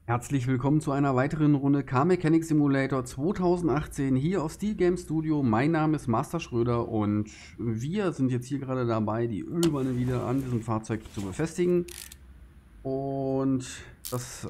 Herzlich willkommen zu einer weiteren Runde Car Mechanic Simulator 2018 hier auf Steel Game Studio. Mein Name ist Master Schröder und wir sind jetzt hier gerade dabei, die Ölwanne wieder an diesem Fahrzeug zu befestigen. Und das,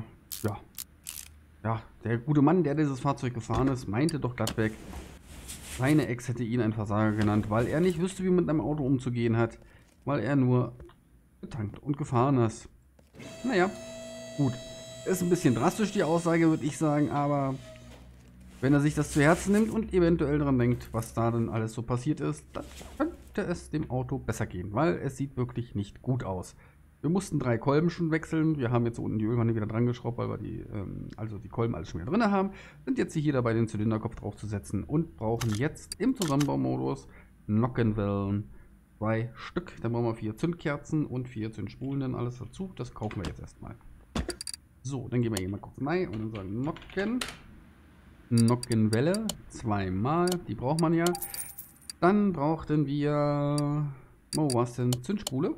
der gute Mann, der dieses Fahrzeug gefahren ist, meinte doch glattweg, seine Ex hätte ihn ein Versager genannt, weil er nicht wüsste, wie man mit einem Auto umzugehen hat, weil er nur getankt und gefahren ist. Naja, gut. Ist ein bisschen drastisch, die Aussage, würde ich sagen, aber wenn er sich das zu Herzen nimmt und eventuell daran denkt, was da denn alles so passiert ist, dann könnte es dem Auto besser gehen, weil es sieht wirklich nicht gut aus. Wir mussten 3 Kolben schon wechseln. Wir haben jetzt unten die Ölwanne wieder dran geschraubt, weil wir die Kolben alles schon wieder drin haben. Sind jetzt hier dabei, den Zylinderkopf draufzusetzen und brauchen jetzt im Zusammenbaumodus Nockenwellen 2 Stück. Dann brauchen wir 4 Zündkerzen und 4 Zündspulen, dann alles dazu. Das kaufen wir jetzt erstmal. So, dann gehen wir hier mal kurz rein und dann sagen Nockenwelle, 2 Mal, die braucht man ja. Dann brauchten wir, was denn, Zündspule.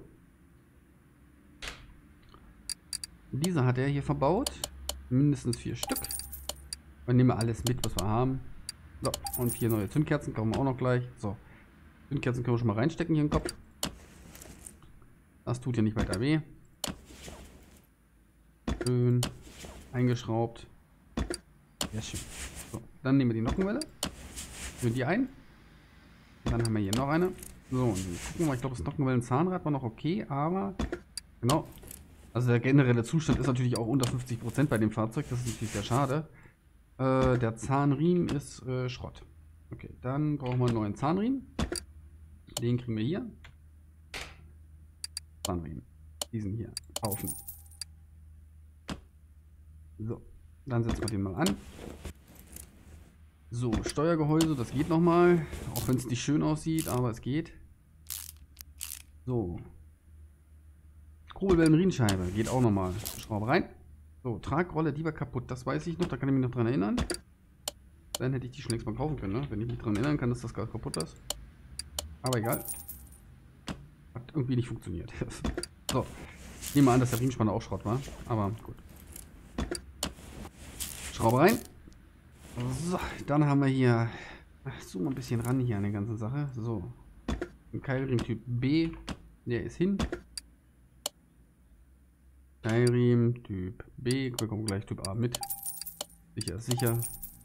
Diese hat er hier verbaut, mindestens 4 Stück. Dann nehmen wir alles mit, was wir haben. So, und 4 neue Zündkerzen, kaufen wir auch noch gleich. So, Zündkerzen können wir schon mal reinstecken hier im Kopf. Das tut ja nicht weiter weh. Schön eingeschraubt. Sehr schön. So, dann nehmen wir die Nockenwelle. Führen die ein. Und dann haben wir hier noch eine. So, und gucken wir mal. Ich glaube, das Nockenwellen-Zahnrad war noch okay, aber genau. Also der generelle Zustand ist natürlich auch unter 50% bei dem Fahrzeug. Das ist natürlich sehr schade. Der Zahnriemen ist Schrott. Okay, dann brauchen wir einen neuen Zahnriemen. Den kriegen wir hier. Zahnriemen. Diesen hier kaufen. So, dann setzen wir den mal an. So, Steuergehäuse, das geht nochmal. Auch wenn es nicht schön aussieht, aber es geht. So. Kurbelwellen-Riemenscheibe, geht auch nochmal. Schraube rein. So, Tragrolle, die war kaputt, das weiß ich noch, da kann ich mich noch dran erinnern. Dann hätte ich die schon längst mal kaufen können, ne? Wenn ich mich dran erinnern kann, dass das Gas kaputt ist. Aber egal. Hat irgendwie nicht funktioniert. So, ich nehme an, dass der Riemenspanner auch Schrott war, aber gut. Schraube rein. So, dann haben wir hier. Zoom mal ein bisschen ran hier an der ganzen Sache. So. Ein Keilriemen Typ B. Der ist hin. Keilriemen Typ B. Wir kommen gleich Typ A mit. Sicher ist sicher.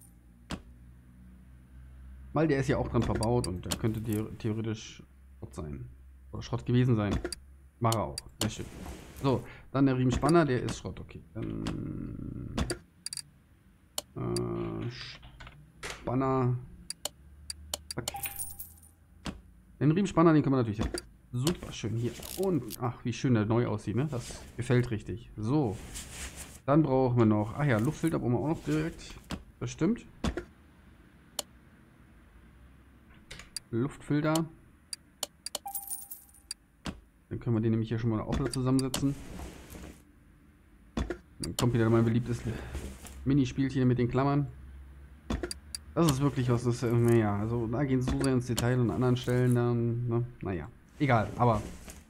Weil der ist ja auch dran verbaut und der könnte theoretisch Schrott sein. Oder Schrott gewesen sein. War er auch. Sehr schön. So, dann der Riemenspanner, der ist Schrott. Okay. Dann. Spanner. Zack. Den Riemenspanner, den können wir natürlich super schön hier. Und, ach, wie schön der neu aussieht, ne? Das gefällt richtig. So. Dann brauchen wir noch, ach ja, Luftfilter brauchen wir auch noch direkt. Das stimmt. Luftfilter. Dann können wir den nämlich hier schon mal auch wieder zusammensetzen. Dann kommt wieder mein beliebtes Minispielchen mit den Klammern. Das ist wirklich was, das, naja, also da gehen so sehr ins Detail und an anderen Stellen dann, ne, naja, egal, aber.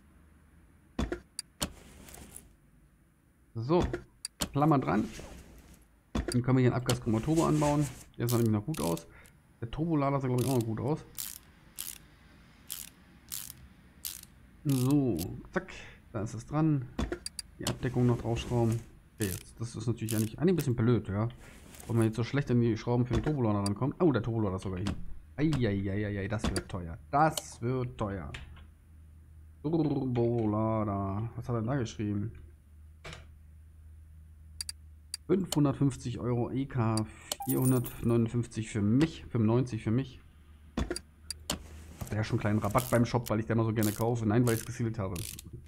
So, Klammer dran. Dann können wir hier einen Abgaskomma Turbo anbauen. Der sah nämlich noch gut aus. Der Turbolader sah, glaube ich, auch noch gut aus. So, zack, da ist es dran. Die Abdeckung noch draufschrauben. Okay, jetzt, das ist natürlich eigentlich ein bisschen blöd, ja. Wenn man jetzt so schlecht an die Schrauben für den Turbolader rankommt. Oh, der Turbolader ist sogar hin. Eieieiei, das wird teuer. Das wird teuer. Turbolader. Was hat er da geschrieben? 550 Euro EK, 459 für mich, 95 für mich. Hat ja schon einen kleinen Rabatt beim Shop, weil ich den mal so gerne kaufe. Nein, weil ich es gesealt habe.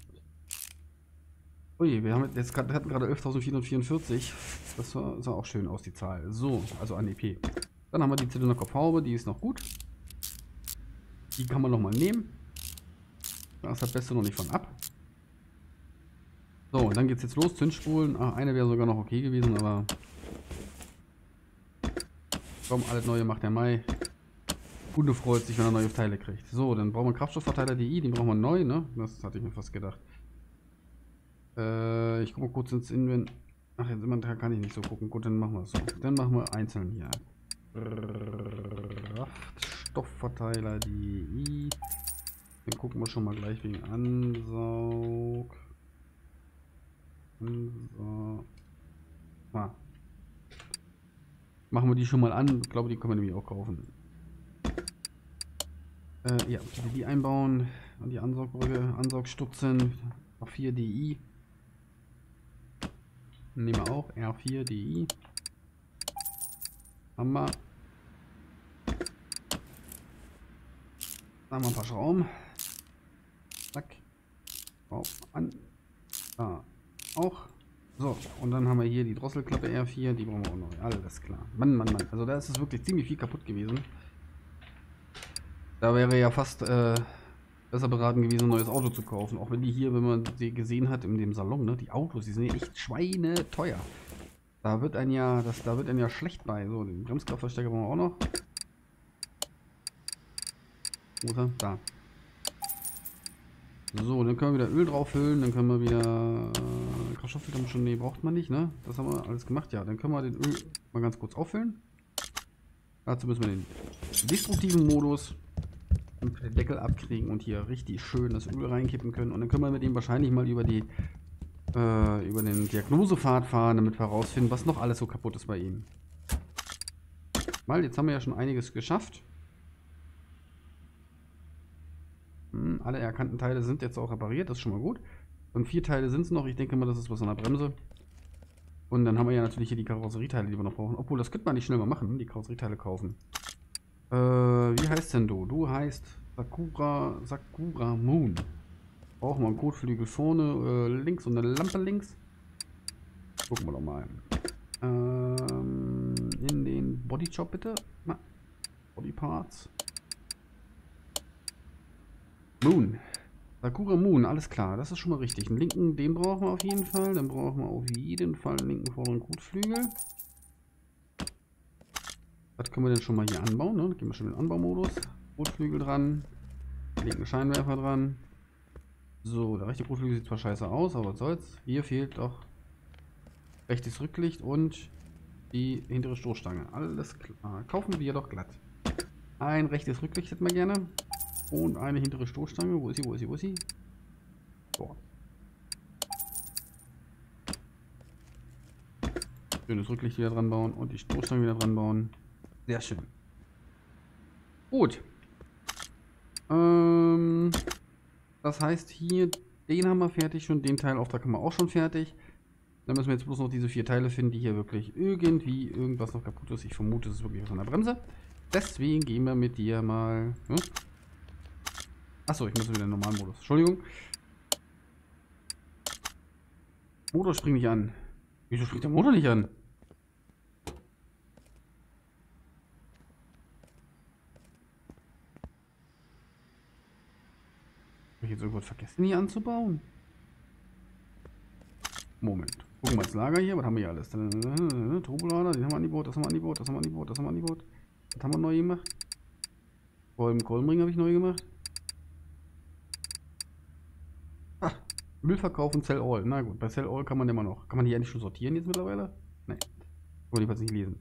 Ui, wir haben jetzt hatten gerade 11.444. Das sah auch schön aus, die Zahl. So, also an EP. Dann haben wir die Zylinderkopfhaube, die ist noch gut. Die kann man noch mal nehmen. Da ist das Beste noch nicht von ab. So, dann geht es jetzt los. Zündspulen. Ach, eine wäre sogar noch okay gewesen, aber. Komm, alles Neue macht der Mai. Kunde freut sich, wenn er neue Teile kriegt. So, dann brauchen wir einen Kraftstoffverteiler DI, den brauchen wir neu, ne? Das hatte ich mir fast gedacht. Ich gucke mal kurz ins Inventar. Ach, jetzt immer kann ich nicht so gucken. Gut, dann machen wir es so. Dann machen wir einzeln hier. Kraftstoffverteiler DI. Dann gucken wir schon mal gleich wegen Ansaug. Ah. Machen wir die schon mal an. Ich glaube, die können wir nämlich auch kaufen. Ja, die einbauen. Und die Ansaugbrücke, Ansaugstutzen. R4 DI. Nehmen wir auch. R4 DI. Haben wir. Da haben wir ein paar Schrauben. Zack. Auf, an. Da. Auch. So, und dann haben wir hier die Drosselklappe R4. Die brauchen wir auch noch. Alles klar. Mann, Mann, Mann. Also da ist es wirklich ziemlich viel kaputt gewesen. Da wäre ja fast besser beraten gewesen, ein neues Auto zu kaufen. Auch wenn die hier, wenn man sie gesehen hat in dem Salon, ne, die Autos, die sind ja echt schweineteuer. Da wird ein ja, da wird ein ja schlecht bei. So, den Bremskraftverstärker brauchen wir auch noch. Wo ist er? Da. So, dann können wir wieder Öl drauf füllen, dann können wir wieder Kraftstofffilter schon, nee, braucht man nicht, ne? Das haben wir alles gemacht. Ja, dann können wir den Öl mal ganz kurz auffüllen. Dazu müssen wir den destruktiven Modus den Deckel abkriegen und hier richtig schön das Öl reinkippen können. Und dann können wir mit ihm wahrscheinlich mal über die über den Diagnosepfad fahren, damit wir herausfinden, was noch alles so kaputt ist bei ihm. Weil jetzt haben wir ja schon einiges geschafft. Alle erkannten Teile sind jetzt auch repariert, das ist schon mal gut. Und 4 Teile sind es noch. Ich denke mal, das ist was an der Bremse. Und dann haben wir ja natürlich hier die Karosserieteile, die wir noch brauchen. Obwohl, das könnte man nicht schnell mal machen, die Karosserieteile kaufen. Wie heißt denn du? Du heißt Sakura Moon. Brauchen wir einen Kotflügel vorne links und eine Lampe links. Gucken wir doch mal. In den Bodyshop bitte. Na, Body Parts. Moon. Sakura Moon, alles klar, das ist schon mal richtig. Den linken, den brauchen wir auf jeden Fall. Dann brauchen wir auf jeden Fall einen linken vorderen Kotflügel. Was können wir denn schon mal hier anbauen? Ne? Dann gehen wir schon in den Anbaumodus. Kotflügel dran. Linken Scheinwerfer dran. So, der rechte Kotflügel sieht zwar scheiße aus, aber was soll's. Hier fehlt doch rechtes Rücklicht und die hintere Stoßstange. Alles klar. Kaufen wir doch glatt. Ein rechtes Rücklicht hätten wir gerne. Und eine hintere Stoßstange. Wo ist sie? Wo ist sie? Wo ist sie? So. Schönes Rücklicht wieder dran bauen und die Stoßstange wieder dran bauen. Sehr schön. Gut. Das heißt hier, den haben wir fertig schon. Den Teilauftrag haben wir auch schon fertig. Dann müssen wir jetzt bloß noch diese 4 Teile finden, die hier wirklich irgendwie irgendwas noch kaputt ist. Ich vermute, es ist wirklich was an der Bremse. Deswegen gehen wir mit dir mal... Hm? Achso, ich muss wieder in den normalen Modus. Entschuldigung. Motor springt nicht an. Wieso springt der Motor nicht an? Habe ich jetzt irgendwas vergessen hier anzubauen? Moment. Gucken wir ins Lager hier. Was haben wir hier alles? Turbolader, den haben wir angebaut, das haben wir angebaut, das haben wir angebaut, das haben wir angebaut. Was haben wir neu gemacht? Kolbenring habe ich neu gemacht. Müllverkauf und Sell All. Na gut, bei Sell All kann man immer noch. Kann man hier eigentlich schon sortieren jetzt mittlerweile? Nee. Kann man jedenfalls nicht lesen.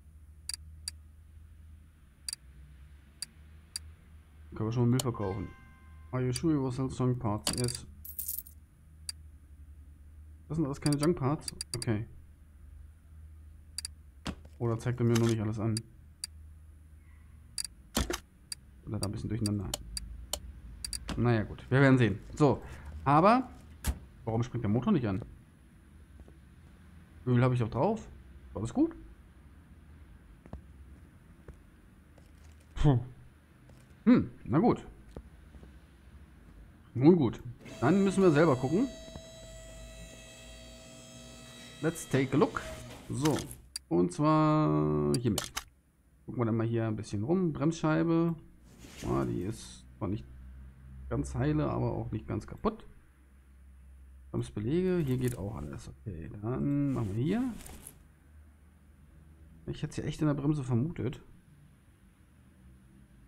Können wir schon mal Müll verkaufen. Are you sure you will sell junk parts? Yes. Das sind alles keine Junk Parts? Okay. Oder zeigt er mir nur nicht alles an? Oder da ein bisschen durcheinander. Naja gut, wir werden sehen. So, aber... Warum springt der Motor nicht an? Öl habe ich auch drauf. War das gut? Puh. Na gut. Nun gut. Dann müssen wir selber gucken. Let's take a look. So. Und zwar hiermit. Gucken wir dann mal hier ein bisschen rum. Bremsscheibe. Ah, die ist zwar nicht ganz heile, aber auch nicht ganz kaputt. Belege, hier geht auch alles. Okay, dann machen wir hier. Ich hätte es ja echt in der Bremse vermutet.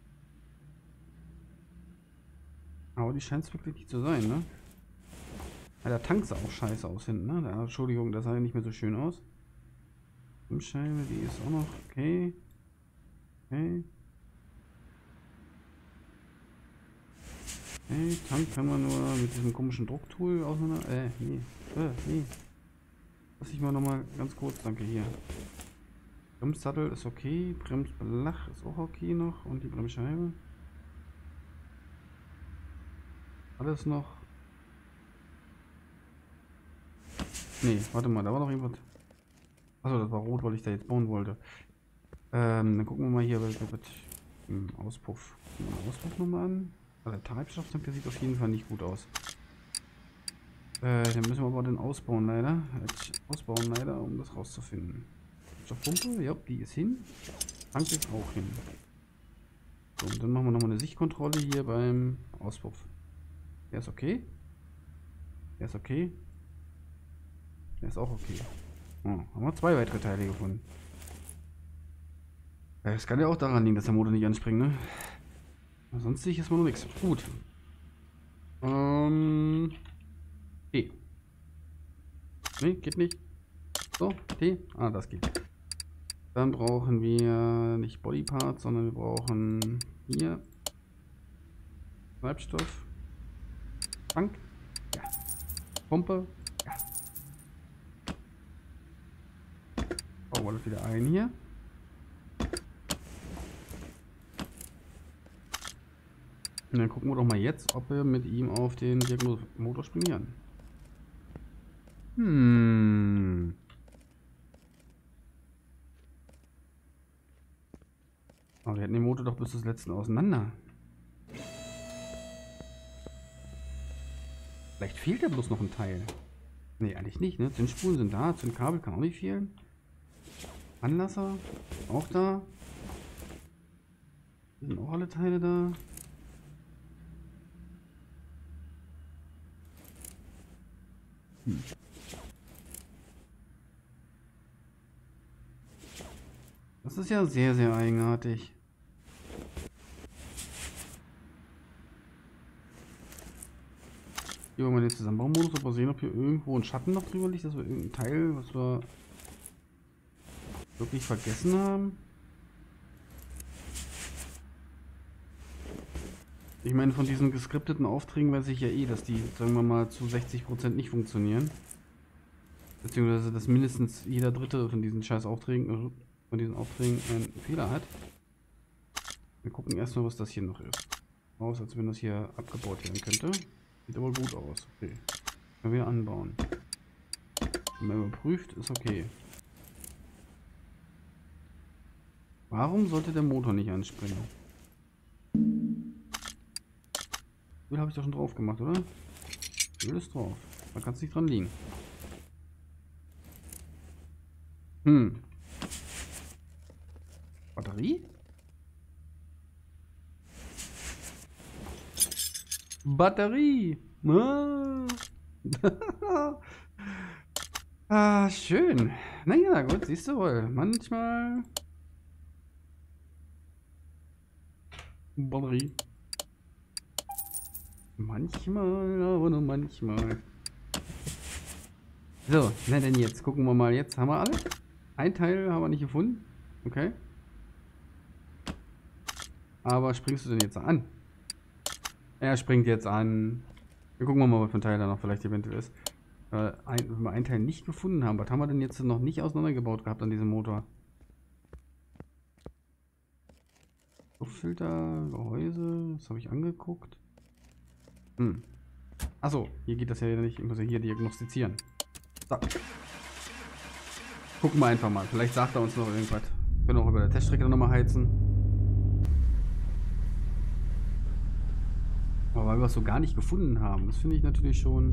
Aber die scheint es wirklich nicht zu sein, ne? Ja, der Tank sah auch scheiße aus hinten, ne? Da, Entschuldigung, das sah ja nicht mehr so schön aus. Scheibe, die ist auch noch okay. Okay. Okay, Tank kann man nur mit diesem komischen Drucktool auseinander. Nee. Nee. Lass ich mal nochmal ganz kurz, danke hier. Bremssattel ist okay, Bremsbelach ist auch okay noch und die Bremsscheibe. Alles noch. Nee, warte mal, da war noch irgendwas. Achso, das war rot, weil ich da jetzt bauen wollte. Dann gucken wir mal hier, Auspuff. Gucken wir den Auspuff nochmal an. Also der Treibstofftank, der sieht auf jeden Fall nicht gut aus. Dann müssen wir aber den ausbauen leider. Ausbauen leider, um das rauszufinden. Pumpe, ja, die ist hin. Tank ist auch hin. So, und dann machen wir nochmal eine Sichtkontrolle hier beim Auspuff. Der ist okay. Der ist okay. Der ist auch okay. Oh, haben wir 2 weitere Teile gefunden. Es kann ja auch daran liegen, dass der Motor nicht anspringt, ne? Sonst sehe ich erstmal noch nichts. Gut. T. Ne, geht nicht. So, T. Ah, das geht. Dann brauchen wir nicht Bodyparts, sondern wir brauchen hier Treibstoff. Tank. Ja. Pumpe. Ja. Bauen wir das wieder ein hier. Und dann gucken wir doch mal jetzt, ob wir mit ihm auf den Diagnosemotor springen. Aber wir hätten den Motor doch bis zum letzten auseinander. Vielleicht fehlt ja bloß noch ein Teil. Ne, eigentlich nicht, ne? Zündspulen sind da, Zündkabel kann auch nicht fehlen. Anlasser, auch da. Hier sind auch alle Teile da. Das ist ja sehr, sehr eigenartig. Hier wollen wir den Zusammenbaumodus, ob wir sehen, ob hier irgendwo ein Schatten noch drüber liegt, dass wir irgendein Teil, was wir wirklich vergessen haben. Ich meine, von diesen geskripteten Aufträgen weiß ich ja eh, dass die, sagen wir mal, zu 60% nicht funktionieren. Beziehungsweise, dass mindestens jeder dritte von diesen scheiß Aufträgen, einen Fehler hat. Wir gucken erstmal, was das hier noch ist. Aus, als wenn das hier abgebaut werden könnte. Sieht aber gut aus. Okay. Können wir anbauen. Wenn man überprüft, ist okay. Warum sollte der Motor nicht anspringen? Öl habe ich doch schon drauf gemacht, oder? Öl ist drauf. Da kann es nicht dran liegen. Batterie? Batterie! Ah, schön. Naja, gut, siehst du wohl. Manchmal. Batterie. Manchmal, aber nur manchmal. So, na denn jetzt. Gucken wir mal. Jetzt haben wir alle. Ein Teil haben wir nicht gefunden. Okay. Aber springst du denn jetzt an? Er springt jetzt an. Wir gucken mal, was für ein Teil da noch vielleicht eventuell ist. Wenn wir einen Teil nicht gefunden haben, was haben wir denn jetzt noch nicht auseinandergebaut gehabt an diesem Motor? Luftfilter, Gehäuse, das habe ich angeguckt. Achso, hier geht das ja nicht. Ich muss ja hier diagnostizieren. So. Gucken wir einfach mal. Vielleicht sagt er uns noch irgendwas. Wir können auch über der Teststrecke nochmal heizen. Aber weil wir es so gar nicht gefunden haben, das finde ich natürlich schon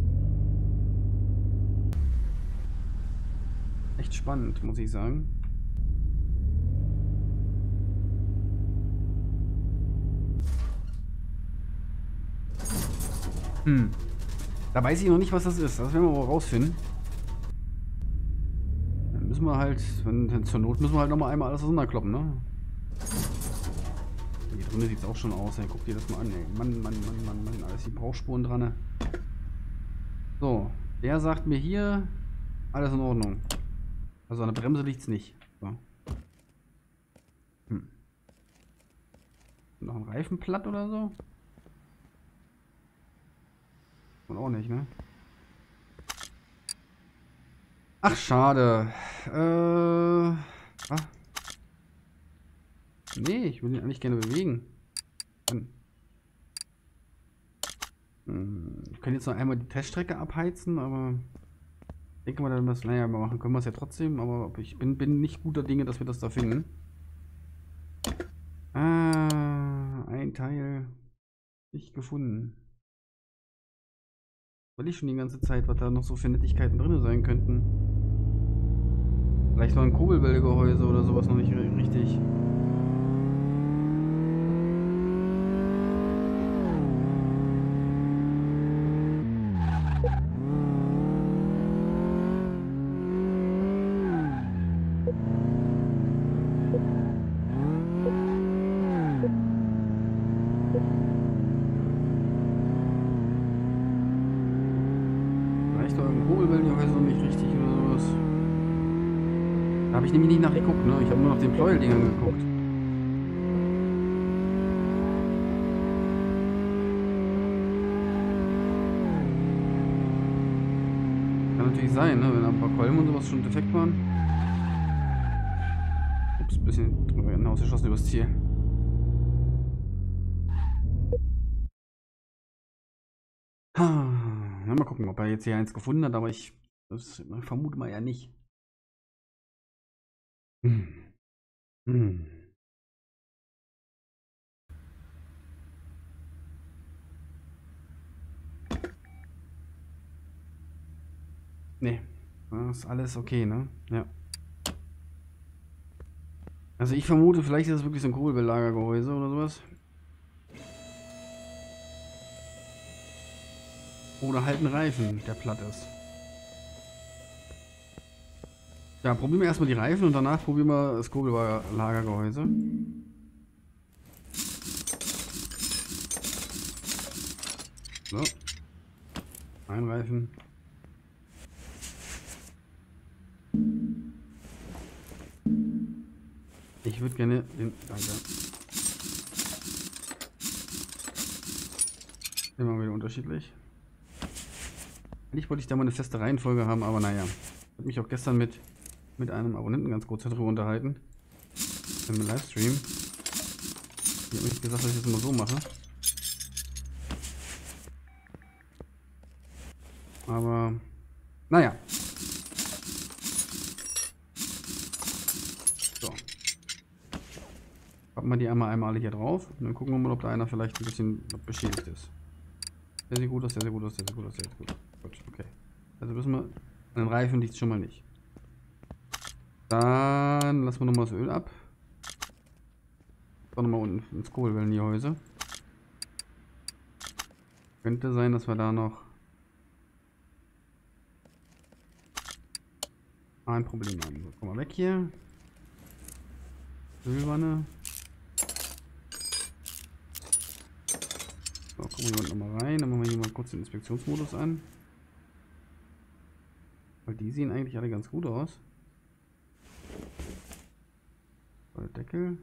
echt spannend, muss ich sagen. Da weiß ich noch nicht, was das ist. Das werden wir aber rausfinden. Dann müssen wir halt, zur Not müssen wir halt nochmal einmal alles auseinanderkloppen, ne? Hier drinnen sieht es auch schon aus, ey. Guck dir das mal an, ey. Mann, alles die Brauchspuren dran, ne? So, der sagt mir hier, alles in Ordnung. Also an der Bremse liegt's nicht. So. Hm. Noch ein Reifen platt oder so? Und auch nicht, ne? Ach, schade. Ah. Nee, ich will ihn eigentlich gerne bewegen. Dann. Ich könnte jetzt noch einmal die Teststrecke abheizen, aber ich denke mal, dann das, naja, machen können wir es ja trotzdem, aber ich bin nicht guter Dinge, dass wir das da finden. Ah, ein Teil nicht gefunden. Weil ich schon die ganze Zeit, was da noch so für Nettigkeiten drin sein könnten. Vielleicht war ein Kurbelwellgehäuse oder sowas noch nicht richtig. Vielleicht war ein Kurbelwellgehäuse noch nicht richtig oder sowas. Da habe ich nämlich nicht nachgeguckt, ne? Ich habe nur nach den Pleueldingern geguckt. Kann natürlich sein, ne? Wenn da ein paar Kolben und sowas schon defekt waren. Ups, ein bisschen hinausgeschossen übers Ziel. Na, mal gucken, ob er jetzt hier eins gefunden hat, aber ich vermute mal eher nicht. Hm. Hm. Nee, das ist alles okay, ne? Ja. Also ich vermute, vielleicht ist es wirklich so ein Kurbelbelagergehäuse oder sowas. Oder halt ein Reifen, der platt ist. Ja, probieren wir erstmal die Reifen und danach probieren wir das Kurbelbelagergehäuse. So. Ein Reifen. Ich würde gerne den... Danke. Immer wieder unterschiedlich. Eigentlich wollte ich da mal eine feste Reihenfolge haben, aber naja. Ich habe mich auch gestern mit einem Abonnenten ganz kurz darüber unterhalten. Im Livestream. Die haben mich gesagt, dass ich das immer so mache. Aber, naja. So. Packen wir die einmal alle hier drauf. Und dann gucken wir mal, ob da einer vielleicht ein bisschen beschädigt ist. Der sieht gut aus, der sieht gut aus, der sieht gut aus, der sieht gut aus. Gut, okay. Also wissen wir, an den Reifen liegt es schon mal nicht. Dann lassen wir nochmal das Öl ab. Dann nochmal unten ins Kurbelwellengehäuse. Könnte sein, dass wir da noch ein Problem haben. So, komm mal weg hier. Ölwanne. So, gucken wir hier unten nochmal rein. Dann machen wir hier mal kurz den Inspektionsmodus an. Weil die sehen eigentlich alle ganz gut aus. So, der Deckel.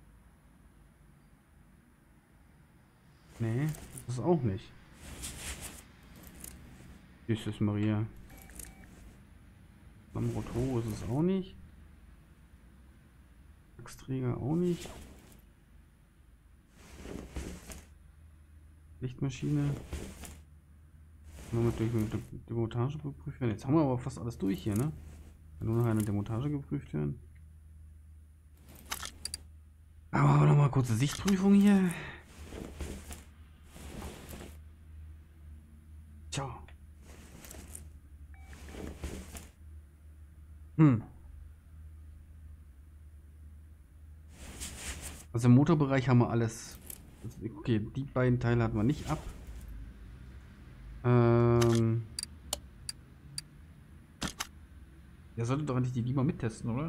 Nee, das ist auch nicht. Jesus Maria. Am Rotor ist es auch nicht. Achsträger auch nicht. Lichtmaschine. Nur mit Demontage geprüft werden. Jetzt haben wir aber fast alles durch hier, ne? Nur noch eine Demontage geprüft werden. Aber noch mal kurze Sichtprüfung hier. Tja. Also im Motorbereich haben wir alles. Okay, die beiden Teile hatten wir nicht ab. Der sollte doch eigentlich die mal mittesten, oder?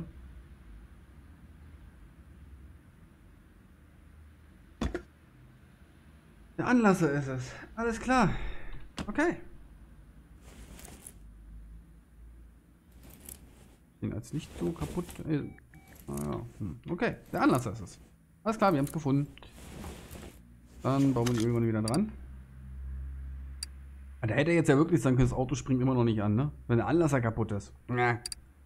Der Anlasser ist es. Alles klar. Okay. Den als nicht so kaputt. Ja. Okay, der Anlasser ist es. Alles klar, wir haben es gefunden. Dann bauen wir die Ölwanne wieder dran. Da hätte er jetzt ja wirklich sagen können, das Auto springt immer noch nicht an, ne? Wenn der Anlasser kaputt ist. Ja.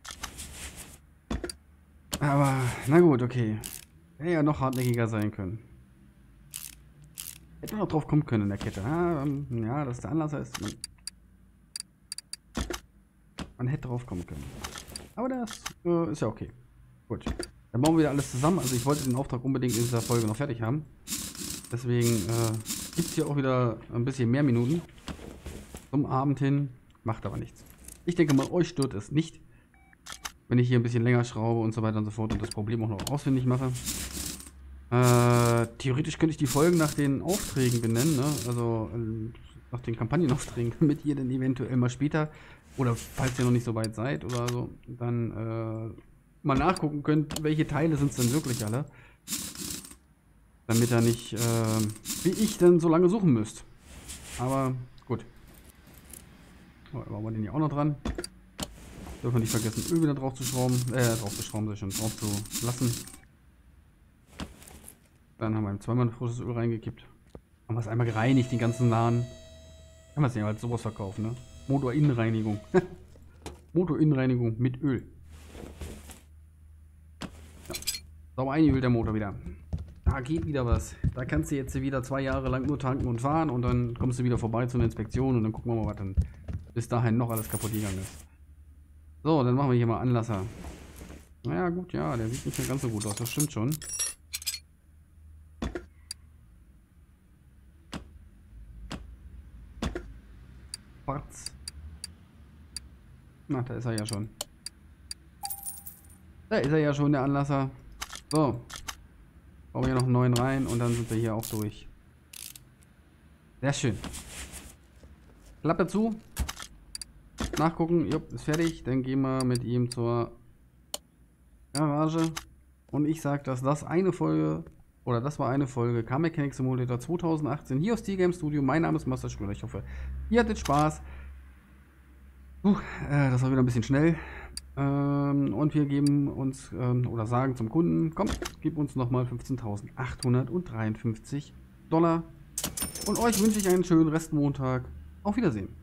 Aber, na gut, okay. Hätte ja noch hartnäckiger sein können. Hätte noch drauf kommen können in der Kette. Ja, dass der Anlasser ist. Man hätte drauf kommen können. Aber das ist ja okay. Gut. Dann bauen wir wieder alles zusammen. Also ich wollte den Auftrag unbedingt in dieser Folge noch fertig haben. Deswegen gibt es hier auch wieder ein bisschen mehr Minuten. Zum Abend hin. Macht aber nichts. Ich denke mal, euch stört es nicht, wenn ich hier ein bisschen länger schraube und so weiter und so fort und das Problem auch noch ausfindig mache. Theoretisch könnte ich die Folgen nach den Aufträgen benennen, ne? Also nach den Kampagnenaufträgen, damit ihr dann eventuell mal später oder falls ihr noch nicht so weit seid oder so, dann mal nachgucken könnt, welche Teile sind es denn wirklich alle. Damit ihr nicht, wie ich, dann so lange suchen müsst. Aber gut. So, machen wir den hier auch noch dran. Dürfen wir nicht vergessen, Öl wieder drauf zu schrauben. Drauf zu lassen. Dann haben wir zweimal ein frisches Öl reingekippt. Haben wir es einmal gereinigt, den ganzen Laden. Kann man es ja als sowas verkaufen, ne? Motorinnenreinigung. Motorinnenreinigung mit Öl. Ja. Sauber eingeölt der Motor wieder. Da geht wieder was. Da kannst du jetzt wieder 2 Jahre lang nur tanken und fahren und dann kommst du wieder vorbei zu einer Inspektion und dann gucken wir mal, was dann bis dahin noch alles kaputt gegangen ist. So, dann machen wir hier mal Anlasser. Naja, gut, ja, der sieht nicht mehr ganz so gut aus, das stimmt schon. Parts. Na, da ist er ja schon. Da ist er ja schon, der Anlasser. So. Bauen wir hier noch einen neuen rein und dann sind wir hier auch durch. Sehr schön. Klappe zu. Nachgucken. Jupp, ist fertig. Dann gehen wir mit ihm zur Garage. Und ich sage, dass das eine Folge, oder das war eine Folge Car Mechanic Simulator 2018 hier aus T-Game Studio. Mein Name ist Master Schröder. Ich hoffe, ihr hattet Spaß. Das war wieder ein bisschen schnell. Und wir geben uns, oder sagen zum Kunden, komm, gib uns nochmal 15.853 $. Und euch wünsche ich einen schönen Restmontag. Auf Wiedersehen.